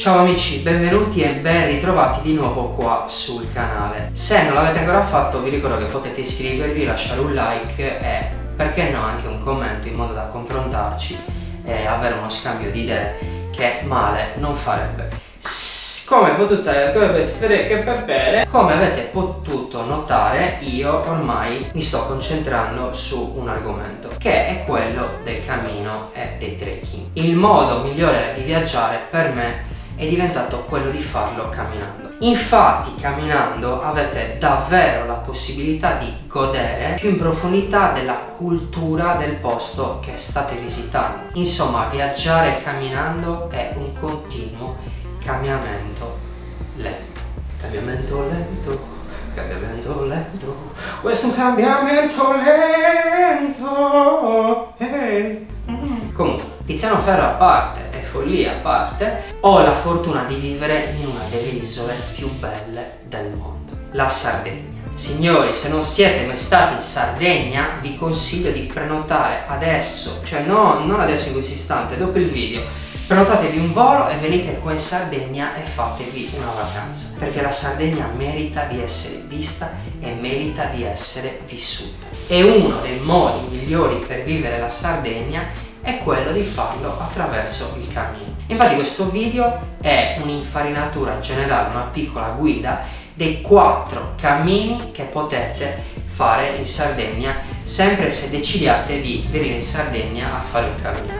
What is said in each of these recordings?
Ciao amici, benvenuti e ben ritrovati di nuovo qua sul canale. Se non l'avete ancora fatto vi ricordo che potete iscrivervi, lasciare un like e perché no anche un commento in modo da confrontarci e avere uno scambio di idee che male non farebbe. Come avete potuto notare, io ormai mi sto concentrando su un argomento che è quello del cammino e dei trekking. Il modo migliore di viaggiare per me è diventato quello di farlo camminando. Infatti camminando avete davvero la possibilità di godere più in profondità della cultura del posto che state visitando. Insomma, viaggiare camminando è un continuo cambiamento lento. Cambiamento lento, cambiamento lento, questo è un cambiamento lento. Hey. Comunque, Tiziano Ferro a parte e follia a parte, ho la fortuna di vivere in una delle isole più belle del mondo, la Sardegna. Signori, se non siete mai stati in Sardegna, vi consiglio di prenotare adesso, cioè non adesso in questo istante, dopo il video. Prenotatevi un volo e venite qua in Sardegna e fatevi una vacanza, perché la Sardegna merita di essere vista e merita di essere vissuta. E uno dei modi migliori per vivere la Sardegna è quello di farlo attraverso il cammino. Infatti questo video è un'infarinatura generale, una piccola guida dei 4 cammini che potete fare in Sardegna, sempre se decidiate di venire in Sardegna a fare un cammino.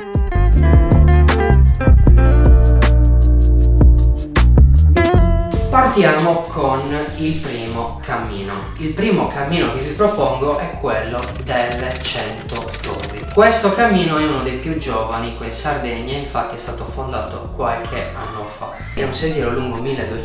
Partiamo con il primo cammino. Il primo cammino che vi propongo è quello delle 100 torri. Questo cammino è uno dei più giovani qui in Sardegna, infatti è stato fondato qualche anno fa. È un sentiero lungo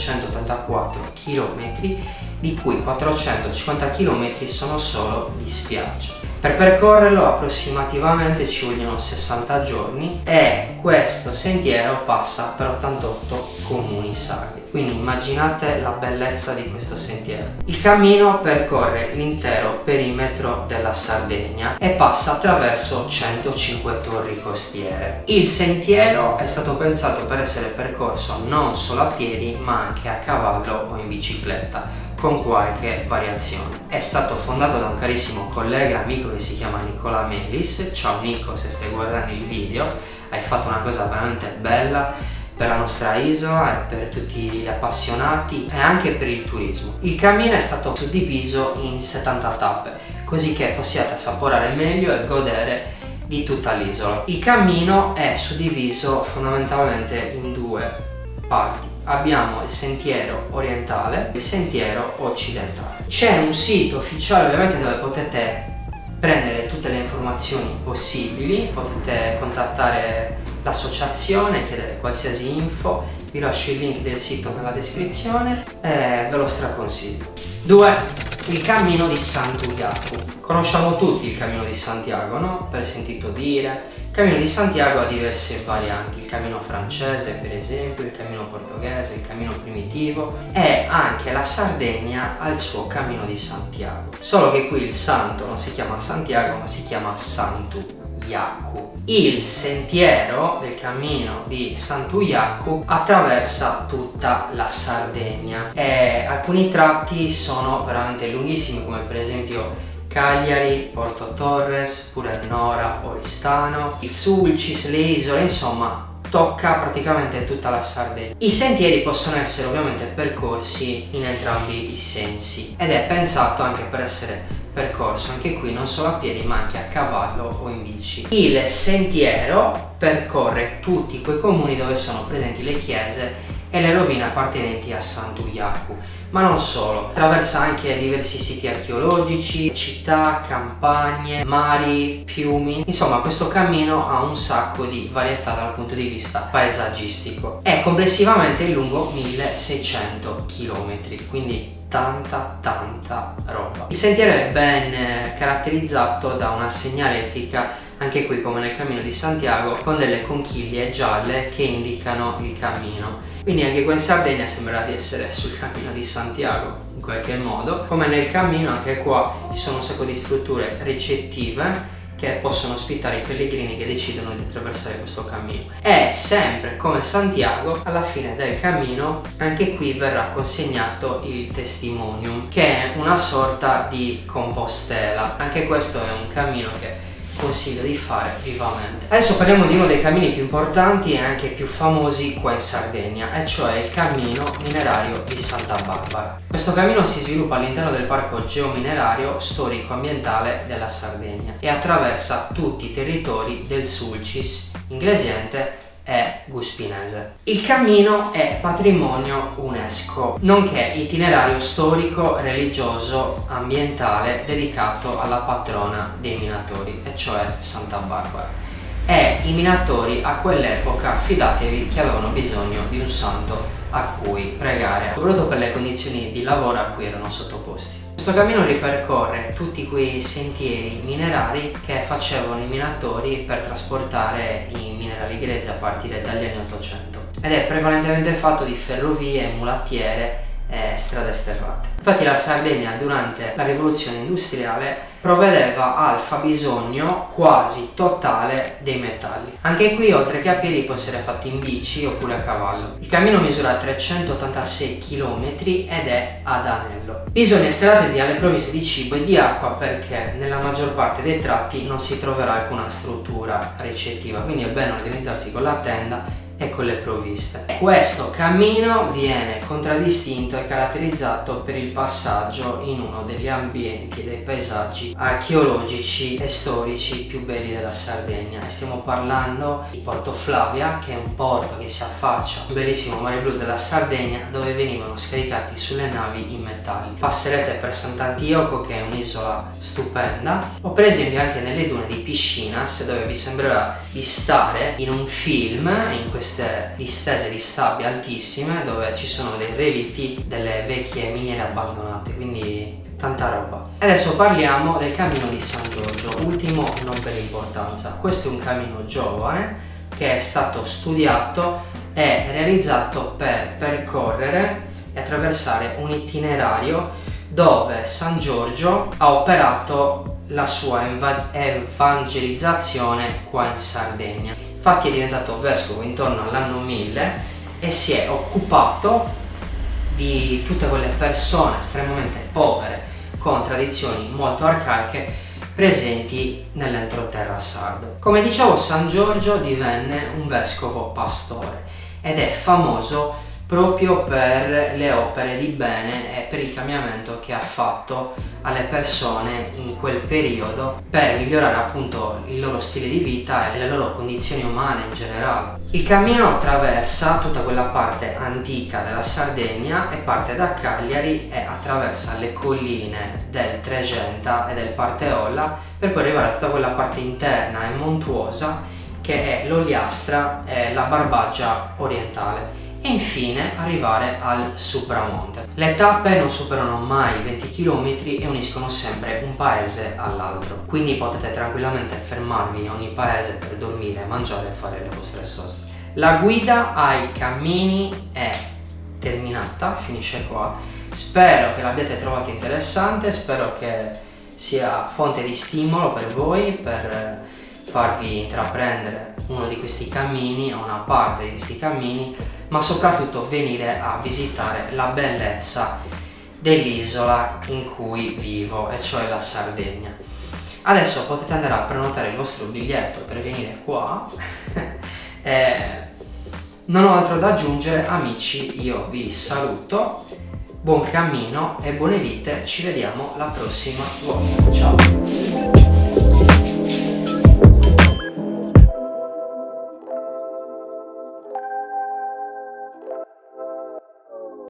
1284 km, di cui 450 km sono solo di spiaggia. Per percorrerlo approssimativamente ci vogliono 60 giorni e questo sentiero passa per 88 comuni sardi. Quindi immaginate la bellezza di questo sentiero. Il cammino percorre l'intero perimetro della Sardegna e passa attraverso 105 torri costiere. Il sentiero è stato pensato per essere percorso non solo a piedi ma anche a cavallo o in bicicletta, con qualche variazione. È stato fondato da un carissimo collega amico che si chiama Nicola Melis. Ciao Nico, se stai guardando il video hai fatto una cosa veramente bella per la nostra isola e per tutti gli appassionati e anche per il turismo. Il cammino è stato suddiviso in 70 tappe, così che possiate assaporare meglio e godere di tutta l'isola. Il cammino è suddiviso fondamentalmente in 2 parti. Abbiamo il sentiero orientale e il sentiero occidentale. C'è un sito ufficiale ovviamente dove potete prendere tutte le informazioni possibili, potete contattare l'associazione, chiedere qualsiasi info, vi lascio il link del sito nella descrizione e ve lo straconsiglio. 2. Il cammino di Santiago. Conosciamo tutti il cammino di Santiago, no? Per sentito dire. Il cammino di Santiago ha diverse varianti, il cammino francese per esempio, il cammino portoghese, il cammino primitivo, e anche la Sardegna ha il suo cammino di Santiago. Solo che qui il santo non si chiama Santiago ma si chiama Santuyaku. Il sentiero del cammino di Santuyaku attraversa tutta la Sardegna e alcuni tratti sono veramente lunghissimi, come per esempio Cagliari, Porto Torres, pure Nora, Oristano, il Sulcis, le isole, insomma tocca praticamente tutta la Sardegna. I sentieri possono essere ovviamente percorsi in entrambi i sensi ed è pensato anche per essere percorso anche qui non solo a piedi ma anche a cavallo o in bici. Il sentiero percorre tutti quei comuni dove sono presenti le chiese e le rovine appartenenti a Santuyaku, ma non solo, attraversa anche diversi siti archeologici, città, campagne, mari, fiumi. Insomma, questo cammino ha un sacco di varietà dal punto di vista paesaggistico. È complessivamente lungo 1600 km, quindi tanta roba. Il sentiero è ben caratterizzato da una segnaletica, anche qui come nel cammino di Santiago, con delle conchiglie gialle che indicano il cammino. Quindi anche qua in Sardegna sembra di essere sul cammino di Santiago in qualche modo. Come nel cammino, anche qua ci sono un sacco di strutture ricettive che possono ospitare i pellegrini che decidono di attraversare questo cammino. E sempre come Santiago, alla fine del cammino anche qui verrà consegnato il testimonium, che è una sorta di compostela. Anche questo è un cammino che consiglio di fare vivamente. Adesso parliamo di uno dei cammini più importanti e anche più famosi qua in Sardegna, e cioè il cammino minerario di Santa Barbara. Questo cammino si sviluppa all'interno del parco geominerario storico-ambientale della Sardegna e attraversa tutti i territori del Sulcis, Inglesiente e Guspinese. Il cammino è patrimonio UNESCO, nonché itinerario storico, religioso, ambientale dedicato alla patrona dei minatori, e cioè Santa Barbara. E i minatori a quell'epoca, fidatevi che avevano bisogno di un santo a cui pregare, soprattutto per le condizioni di lavoro a cui erano sottoposti. Questo cammino ripercorre tutti quei sentieri minerari che facevano i minatori per trasportare i minerali grezzi a partire dagli anni 800, ed è prevalentemente fatto di ferrovie, mulattiere e strade sterrate. Infatti la Sardegna durante la rivoluzione industriale provvedeva al fabbisogno quasi totale dei metalli. Anche qui, oltre che a piedi, può essere fatto in bici oppure a cavallo. Il cammino misura 386 km ed è ad anello. Bisogna estrarre alle provviste di cibo e di acqua, perché nella maggior parte dei tratti non si troverà alcuna struttura ricettiva, quindi è bene organizzarsi con la tenda e con le provviste. Questo cammino viene contraddistinto e caratterizzato per il passaggio in uno degli ambienti, dei paesaggi archeologici e storici più belli della Sardegna. E stiamo parlando di Porto Flavia, che è un porto che si affaccia sul bellissimo mare blu della Sardegna, dove venivano scaricati sulle navi i metalli. Passerete per Sant'Antioco, che è un'isola stupenda, o per esempio anche nelle dune di Piscinas, dove vi sembrerà di stare in un film, in queste distese di sabbia altissime, dove ci sono dei relitti delle vecchie miniere abbandonate, quindi tanta roba. Adesso parliamo del cammino di San Giorgio, ultimo non per importanza. Questo è un cammino giovane che è stato studiato e realizzato per percorrere e attraversare un itinerario dove San Giorgio ha operato la sua evangelizzazione qua in Sardegna. Infatti è diventato vescovo intorno all'anno 1000 e si è occupato di tutte quelle persone estremamente povere con tradizioni molto arcaiche presenti nell'entroterra sardo. Come dicevo, San Giorgio divenne un vescovo pastore ed è famoso proprio per le opere di bene e per il cambiamento che ha fatto alle persone in quel periodo per migliorare appunto il loro stile di vita e le loro condizioni umane in generale. Il cammino attraversa tutta quella parte antica della Sardegna e parte da Cagliari e attraversa le colline del Tregenta e del Parteolla per poi arrivare a tutta quella parte interna e montuosa che è l'Oliastra e la Barbagia orientale, e infine arrivare al Supramonte. Le tappe non superano mai 20 km e uniscono sempre un paese all'altro, quindi potete tranquillamente fermarvi in ogni paese per dormire, mangiare e fare le vostre soste. La guida ai cammini è terminata, finisce qua. Spero che l'abbiate trovato interessante, spero che sia fonte di stimolo per voi, per farvi intraprendere uno di questi cammini o una parte di questi cammini, ma soprattutto venire a visitare la bellezza dell'isola in cui vivo, e cioè la Sardegna. Adesso potete andare a prenotare il vostro biglietto per venire qua. Non ho altro da aggiungere, amici, io vi saluto, buon cammino e buone vite, ci vediamo la prossima volta, ciao!